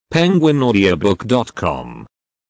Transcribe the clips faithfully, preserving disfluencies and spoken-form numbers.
penguin audiobook dot com.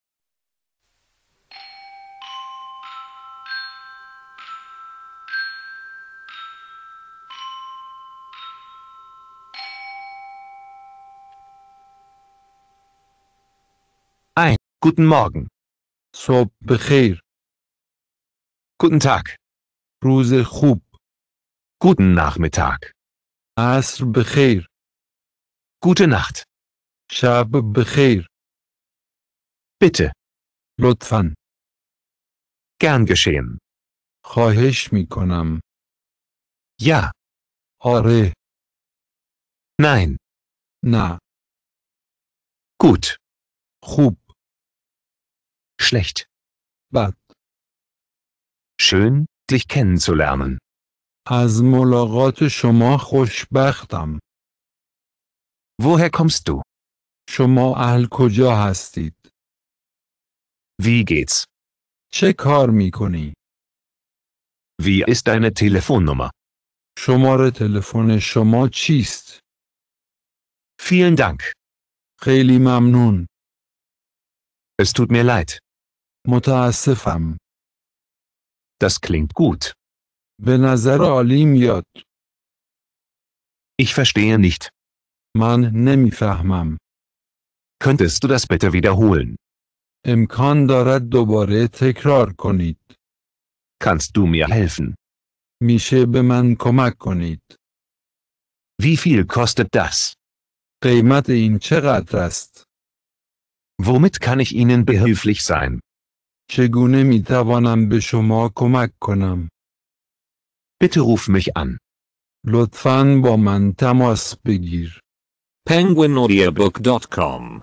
Ein, guten Morgen. صبح بخیر. Guten Tag. روز خوب. Guten Nachmittag. عصر بخیر. Gute Nacht. شب بخیر. Bitte. لطفاً. Gern geschehen. خواهش می کنم. Ja. آره. Nein. نه. Gut. خوب. Schlecht. بد. Schön, dich kennenzulernen. از ملاقات شما خوشبختم. Woher kommst du? شما اهل کجا هستید؟ Wie geht's? چه کار می کنی؟ Wie ist deine Telefonnummer? شماره تلفن شما چیست؟ Vielen Dank. خیلی ممنون. Es tut mir leid. متاسفم. Das klingt gut. به نظر عالی میاد. Ich verstehe nicht. من نمیفهمم. Könntest du das bitte wiederholen? امکان دارد دوباره تکرار کنید. Kannst du mir helfen? میشه به من کمک کنید. Wie viel kostet das? قیمت این چقدر است؟ Womit kann ich Ihnen behilflich sein? چگونه می توانم به شما کمک کنم؟ Bitte ruf mich an. لطفاً با من تماس بگیر. penguin audiobook dot com.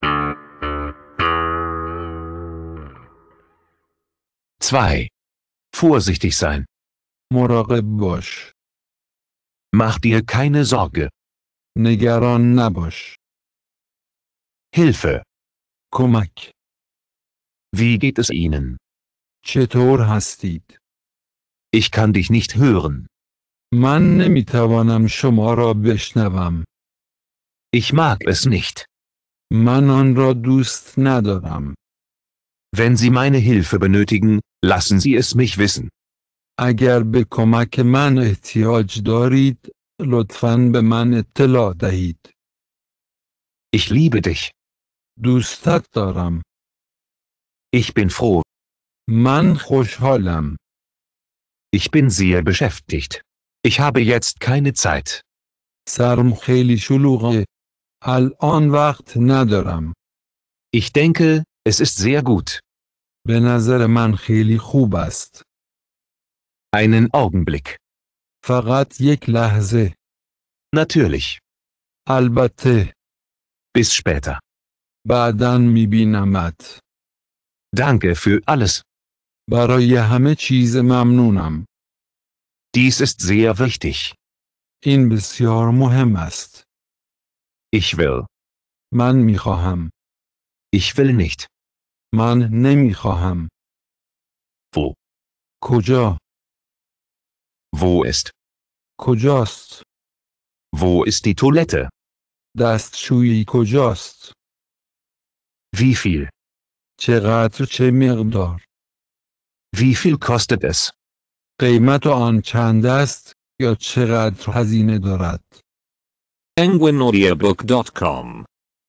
zwei. Vorsichtig sein. مراقب باش. Mach dir keine Sorge. نگران نباش. Hilfe. کمک. Wie geht es Ihnen? چطور هستید؟ Ich kann dich nicht hören. من نمی توانم شما را بشنوم. Ich mag es nicht. من آن را دوست ندارم. Wenn Sie meine Hilfe benötigen, lassen Sie es mich wissen. اگر به کمک من احتیاج دارید، لطفاً به من اطلاع دهید. Ich liebe dich. دوستت دارم. Ich bin froh. من خوشحالم. Ich bin sehr beschäftigt. Ich habe jetzt keine Zeit. سرم خیلی شلوغه. الان وقت ندارم. Ich denke, es ist sehr gut. به نظر من خیلی خوب است. Einen Augenblick. فقط یک لحظه. Natürlich. البته. Bis später. بعداً میبینمت. Danke für alles. برای همه چیز ممنونم. Dies ist sehr wichtig. این بسیار مهم است. Ich will. من میخواهم. Ich will nicht. من نمیخواهم. Wo? کجا؟ Wo ist? کجاست؟ Wo ist die Toilette? دستشویی کجاست؟ Wie viel? چقدر چه مقدار؟ Wie viel kostet es? قیمت آن چند است یا چقدر هزینه دارد؟ penguin audiobook dot com.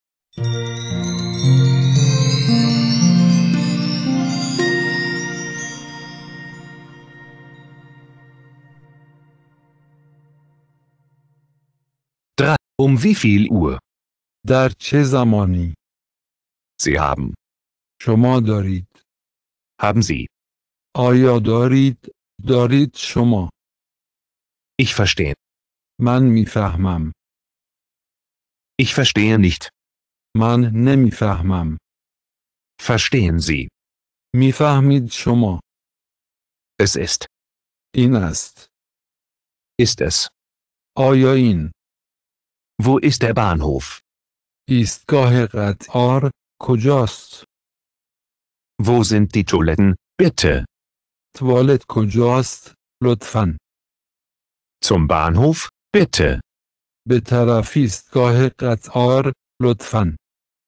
drei. Um wie viel Uhr? در چه زمانی؟ Sie haben. شما دارید. Haben Sie. آیا دارید؟ دارید شما. Ich verstehe. من میفهمم. Ich verstehe nicht. من نمیفهمم. Verstehen Sie. میفهمید شما. Es ist. این است. Ist es. آیا این؟ Wo ist der Bahnhof? ایستگاه قطار کجاست؟ Wo sind die Toiletten, bitte? توالت کجاست؟ لطفاً. Zum Bahnhof, bitte. به طرف ایستگاه قطار لطفاً.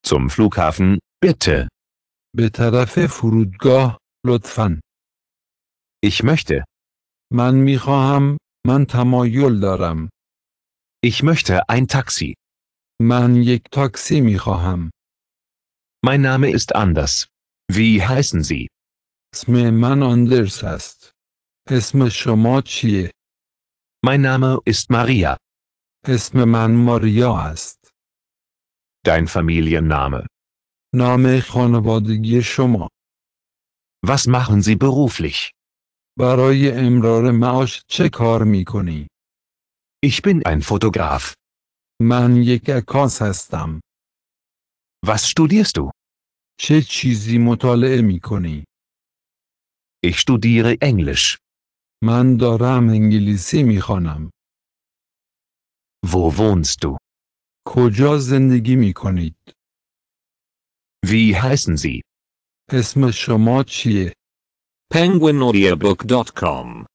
Zum Flughafen, bitte. به طرف فرودگاه لطفاً. Ich möchte. من میخواهم. من تمایل دارم. Ich möchte ein Taxi. من یک تاکسی میخواهم. Mein Name ist Anders. Wie heißen Sie? اسم من آندرس است. اسم شما چیه؟ Mein Name ist Maria. اسم من ماریا است. Dein Familienname. نام خانوادگی شما. Was machen Sie beruflich? برای امرار معاش چه کار میکنی؟ Ich bin ein Fotograf. من یک عکاس هستم. Was studierst du? چه چیزی مطالعه میکنی؟ Ich studiere Englisch. من دارم انگلیسی میخوانم. Wo wohnst du? کجا زندگی میکنید؟ Wie heißen Sie? اسم شما چیه؟ penguin audiobook dot com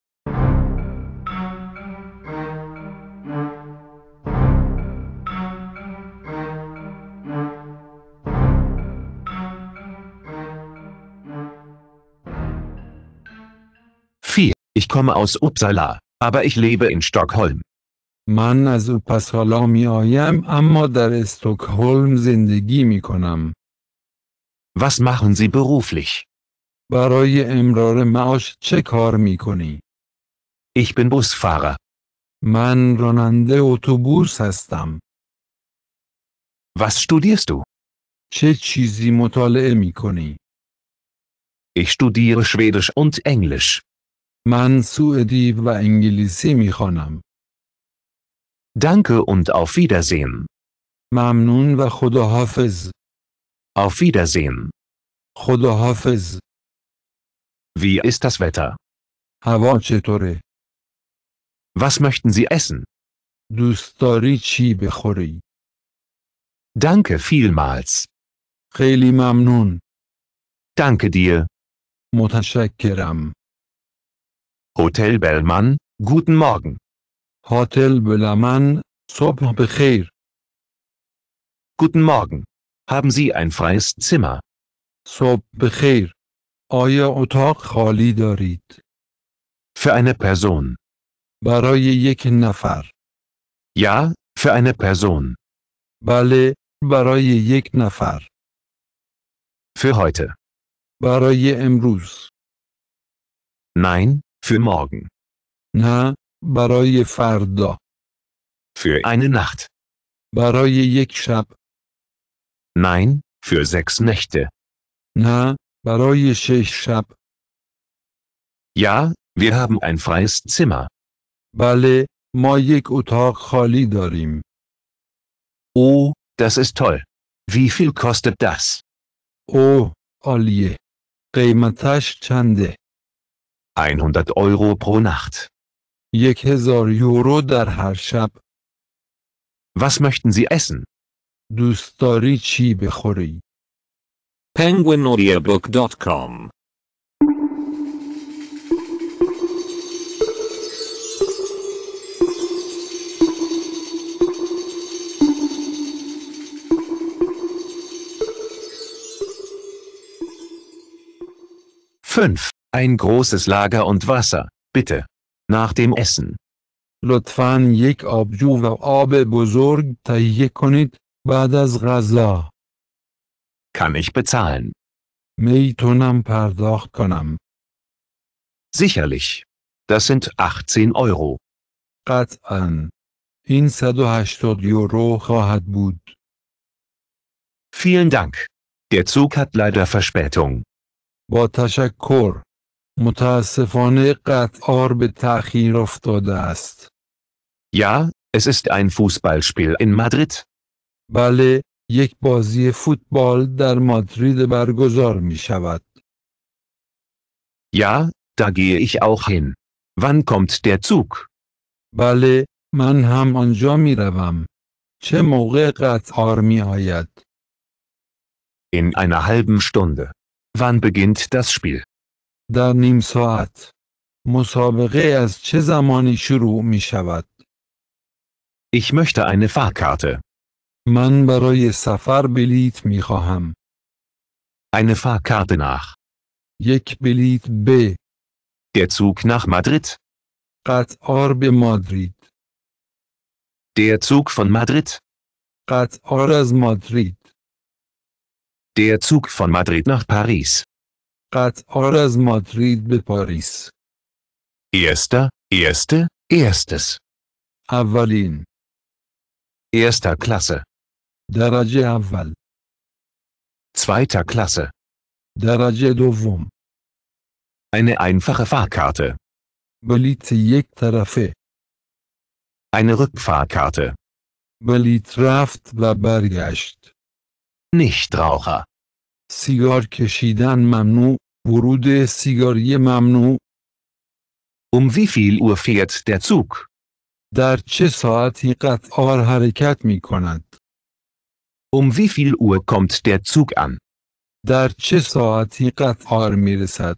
vier. Ich komme aus Uppsala, aber ich lebe in Stockholm. من از اوپسالا می آیم اما در استکهلم زندگی می کنم. Was machen Sie beruflich? برای امرار معاش چه کار می کنی؟ Ich bin Busfahrer. من راننده اتوبوس هستم. Was studierst du? چه چیزی مطالعه می کنی؟ Ich studiere Schwedisch und Englisch. من سوئدی و انگلیسی می خوانم. Danke und auf Wiedersehen. ممنون و خداحافظ. Auf Wiedersehen. خداحافظ. Wie ist das Wetter? هوا چطوره؟ Was möchten Sie essen? دوست داری چی بخوری؟ Danke vielmals. خیلی ممنون. Danke dir. متشکرم. Hotel Bellman, guten Morgen. هتل بلمن. صبح بخیر. Guten Morgen. Haben Sie ein freies Zimmer? صبح بخیر. آیا اتاق خالی دارید؟ Für eine Person. برای یک نفر. Ja, für eine Person. بله، برای یک نفر. Für heute. برای امروز. Nein, für morgen. نه، برای فردا. Für eine Nacht. برای یک شب. Nein, für sechs Nächte. نه، برای شش شب. Ja, wir haben ein freies Zimmer. بله، ما یک اتاق خالی داریم. Oh, das ist toll. Wie viel kostet das? اوه، عالیه. قیمتش چنده؟ hundert Euro pro Nacht. یک هزار یورو در هر شب. Was möchten Sie essen? دوست داری چی بخوری؟ penguin audiobook dot com fünf. Ein großes Lager und Wasser, bitte. Nach dem Essen. لطفاً یک آبجو و آب بزرگ تهیه کنید بعد از غذا. Kann ich bezahlen? میتونم پرداخت کنم. Sicherlich. Das sind achtzehn Euro. قطعاً. این صد و هشتاد یورو خواهد بود. Vielen Dank. Der Zug hat leider Verspätung. با تشکر. متاسفانه قطار به تأخیر افتاده است. Ja, es ist ein Fußballspiel in Madrid. بله، یک بازی فوتبال در مادرید برگزار می شود. Ja, da gehe ich auch hin. Wann kommt der Zug? بله، من هم آنجا می روم. چه موقع قطار می آید؟ In einer halben Stunde. Wann beginnt das Spiel? در نیم ساعت. مسابقه از چه زمانی شروع می شود؟ Ich möchte eine Fahrkarte. من برای سفر بلیط می خواهم. Eine Fahrkarte nach. یک بلیط ب. Der Zug nach Madrid. قطار به مادرید. Der Zug von Madrid. قطار از مادرید. Der Zug von Madrid nach Paris. قطار از مادرید به پاریس. Erster, erste, erstes. اولین. Erster Klasse. درجه اول. Zweiter Klasse. درجه دوم. Eine einfache Fahrkarte. بلیط یک طرفه. Eine Rückfahrkarte. بلیط رفت و برگشت. Nichtraucher. سیگار کشیدن ممنوع. ورود سیگاری ممنوع. Um wie viel Uhr fährt der Zug? در چه ساعتی قطار حرکت می کند؟ Um wie viel Uhr kommt der Zug an? در چه ساعتی قطار می رسد؟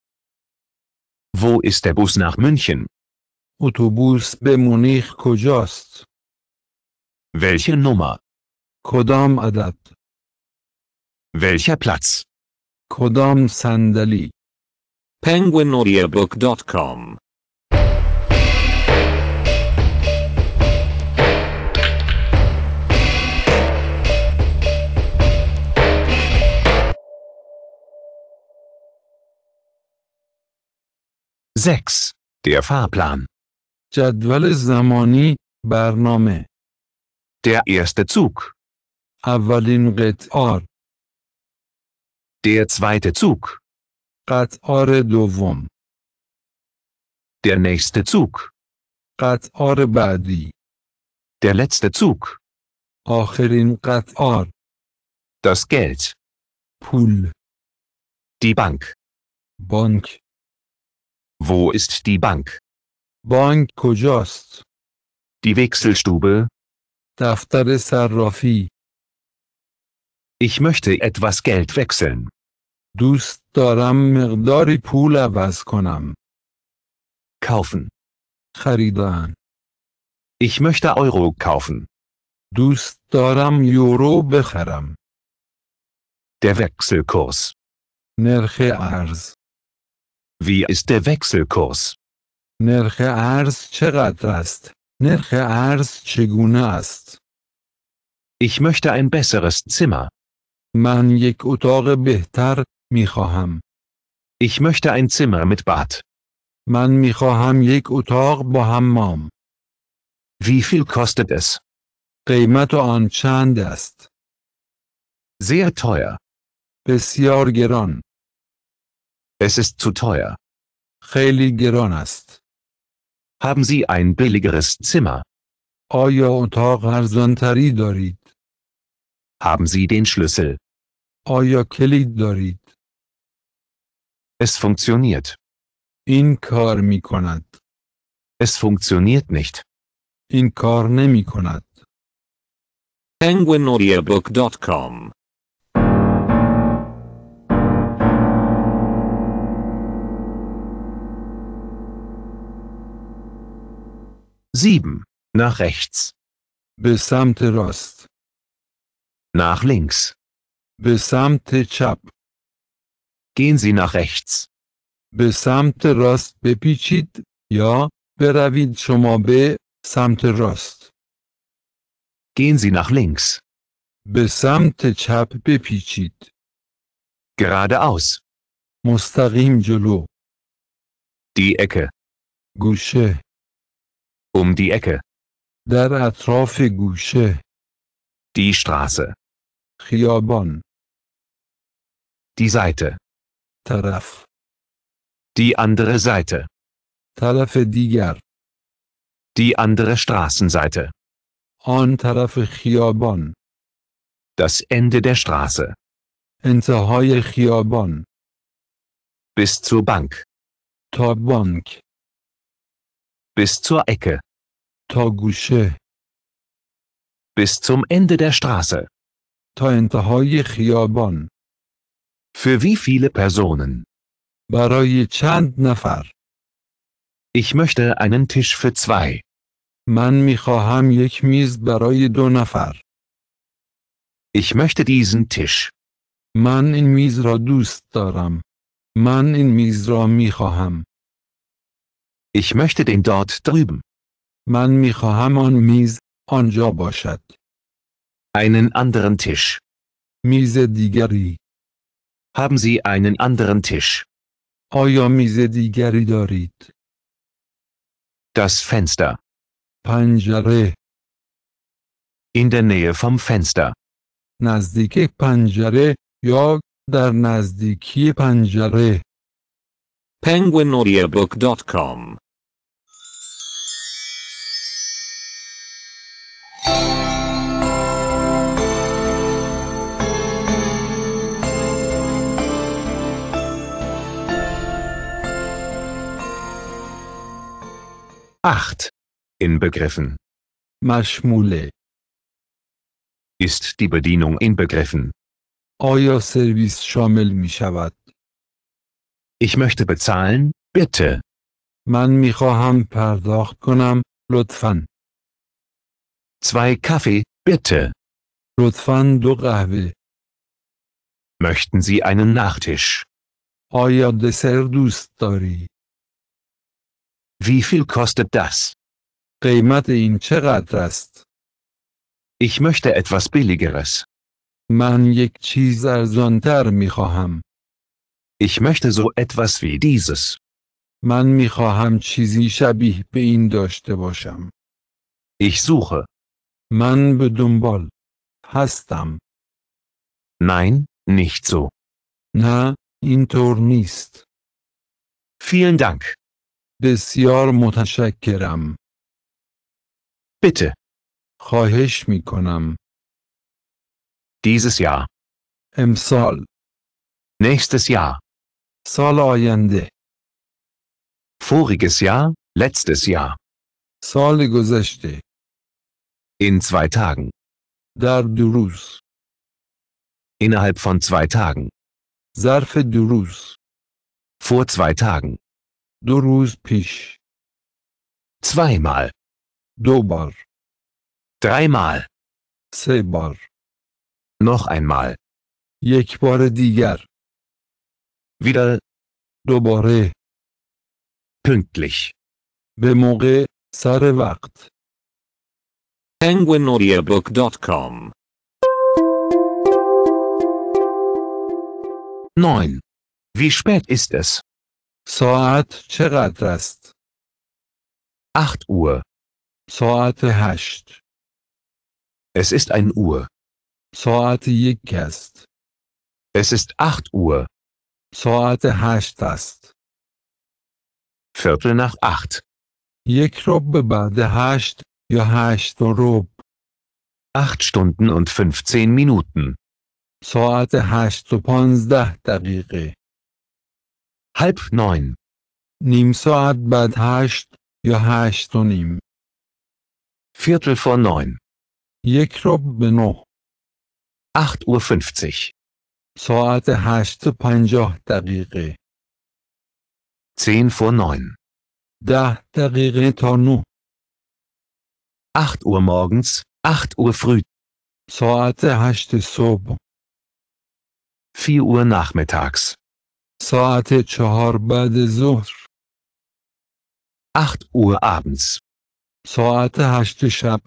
Wo ist der Bus nach München? اتوبوس به مونیخ کجاست؟ Welche Nummer? کدام عدد؟ Welcher Platz? کدام صندلی؟ penguin audiobook dot com sechs. Der Fahrplan. جدول زمانی. برنامه. Der erste Zug. اولین قطار. Der zweite Zug. قطار دوم. Der nächste Zug. قطار بعدی. Der letzte Zug. آخرین قطار. Das Geld. پول. Die Bank. بانک. Wo ist die Bank? بانک کجاست؟ Die Wechselstube. دفتر صرافی. Ich möchte etwas Geld wechseln. دوست دارم مقداری پول عوض کنم. Kaufen. خریدن. Ich möchte Euro kaufen. دوست دارم یورو بخرم. Der Wechselkurs. نرخ ارز. Wie ist der Wechselkurs? نرخ ارز چقدر است؟ نرخ ارز چگونه است؟ Ich möchte ein besseres Zimmer. من یک اتاق بهتر می خواهم. Ich möchte ein Zimmer mit Bad. من می خواهم یک اتاق با حمام. Wie viel kostet es? قیمت آن چند است؟ Sehr teuer. بسیار گران. Es ist zu teuer. خیلی گران است. Haben Sie ein billigeres Zimmer? آیا اتاق ارزانتری دارید؟ Haben Sie den Schlüssel? آیا کلید دارید؟ Es funktioniert. این کار می کند. Es funktioniert nicht. این کار نمی کند. penguin audiobook dot com sieben. Nach rechts. به سمت راست. Nach links. به سمت چپ. Gehen Sie nach rechts. به سمت راست بپیچید یا بروید شما به سمت راست. Gehen Sie nach links. به سمت چپ بپیچید. Geradeaus. مستقیم جلو. Die Ecke. گوشه. Um die Ecke. در اطراف گوشه. Die Straße. خیابان. Die Seite. طرف. Die andere Seite. طرف دیگر. Die andere Straßenseite. آن طرف خیابان. Das Ende der Straße. انتهای خیابان. Bis zur Bank. تا بانک. Bis zur Ecke. تا گوشه. Bis zum Ende der Straße. تا انتهای خیابان. Für wie viele Personen? برای چند نفر؟ Ich möchte einen Tisch für zwei. من می خواهم یک میز برای دو نفر. Ich möchte diesen Tisch. من این میز را دوست دارم. من این میز را می خواهم. Ich möchte den dort drüben. من می خواهم آن میز آنجا باشد. Einen anderen Tisch. میز دیگری. Haben Sie einen anderen Tisch? آیا میز دیگری دارید؟ Das Fenster. پنجره. In der Nähe vom Fenster. نزدیک پنجره یا در نزدیکی پنجره. penguin audiobook dot com acht. Inbegriffen. مشموله. Ist die Bedienung inbegriffen? آیا سرویس شامل می شود؟ Ich möchte bezahlen, bitte. من می خواهم پرداخت کنم لطفاً. Zwei Kaffee, bitte. لطفاً دو قهوه. Möchten Sie einen Nachtisch? آیا دسر دوست داری؟ Wie viel kostet das? قیمت این چقدر است؟ Ich möchte etwas Billigeres. من یک چیز ارزانتر می خواهم. Ich möchte so etwas wie dieses. من می خواهم چیزی شبیه به این داشته باشم. Ich suche. من به دنبال هستم. Nein, nicht so. نه، اینطور نیست. Vielen Dank. بسیار متشکرم. Bitte. خواهش می کنم. Dieses Jahr. امسال. Nächstes Jahr. سال آینده. Voriges Jahr, letztes Jahr. سال گذشته. In zwei Tagen. در دو روز. Innerhalb von zwei Tagen. ظرف دو روز. Vor zwei Tagen. دو روز پیش. Zweimal. دو بار. Dreimal. سه بار. Noch einmal. یک بار دیگر. Wieder. دوباره. Pünktlich. به موقع. سر وقت. penguin audiobook dot com neun. Wie spät ist es? ساعت چقدر است؟ acht Uhr. ساعت هشت. Es ist ein Uhr. ساعت یک است. Es ist acht Uhr. ساعت هشت است. Viertel nach acht. یک ربع بعد هشت یا هشت و ربع. Acht Stunden und fünfzehn Minuten. ساعت هشت و پانزده دقیقه. Halb neun. نیم ساعت بعد هشت یا هشت و نیم. Viertel vor neun. یک ربع به نه. acht Uhr fünfzig. ساعت هشت و پنجاه دقیقه. Zehn vor neun. ده دقیقه تا نه. acht Uhr morgens, acht Uhr früh. ساعت هشت صبح. vier Uhr nachmittags. ساعت چهار بعد ظهر. acht Uhr abends. ساعت هشت شب.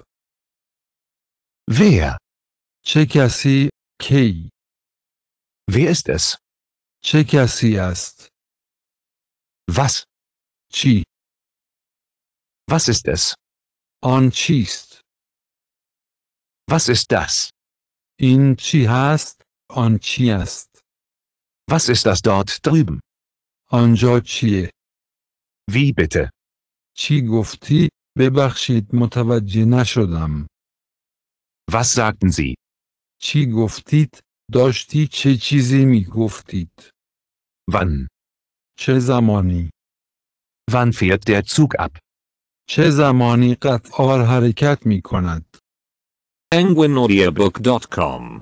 Wer? چه کسی؟ کی؟ Wer ist es? چه کسی است؟ Was? چی؟ Was ist es? آن چیست؟ Was ist das? این چی هست؟ آن چی است؟ Was ist das dort drüben? آنجا چیه؟ Wie bitte? چی گفتی؟ ببخشید متوجه نشدم. Was sagten Sie? چی گفتید؟ داشتی چه چیزی می گفتید؟ Wann? چه زمانی؟ Wann fährt der Zug ab? چه زمانی قطار حرکت می کند؟ penguin audiobook dot com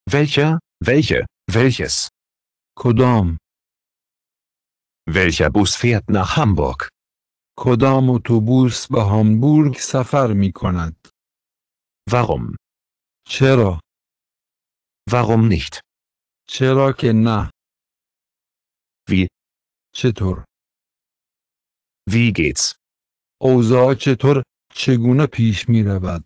Welcher, welche, welches? کدام؟ Welcher Bus fährt nach Hamburg? کدام اتوبوس به هامبورگ سفر می کند؟ Warum? چرا؟ Warum nicht? چرا که نه؟ Wie? چطور؟ Wie geht's? اوضاع چطور؟ چگونه پیش می رود؟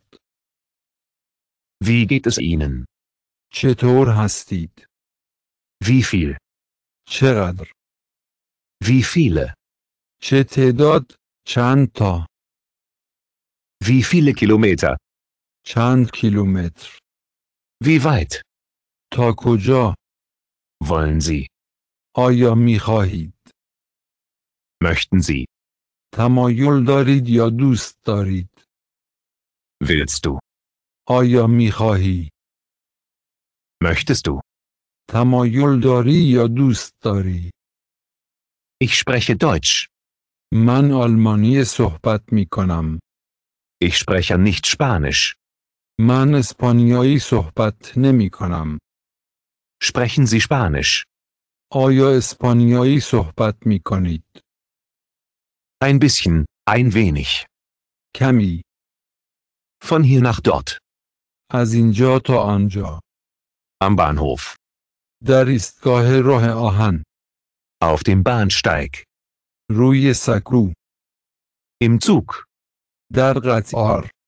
Wie geht es Ihnen? چطور هستید؟ Wie viel? چقدر؟ Wie viele? چه تعداد؟ چند تا؟ Wie viele Kilometer? چند کیلومتر؟ Wie weit? تا کجا؟ Wollen Sie? آیا می خواهید؟ Möchten Sie? تمایل دارید یا دوست دارید؟ Willst du? آیا می خواهی؟ Möchtest du? تمایل داری یا دوست داری؟ Ich spreche Deutsch. من آلمانی صحبت می کنم. Ich spreche nicht Spanisch. من اسپانیایی صحبت نمی کنم. Sprechen Sie Spanisch? آیا اسپانیایی صحبت می کنید؟ Ein bisschen, ein wenig. کمی. Von hier nach dort. از اینجا تا آنجا. Am Bahnhof. در ایستگاه راه آهن. Auf dem Bahnsteig. روی سکو. Im Zug. در قطار.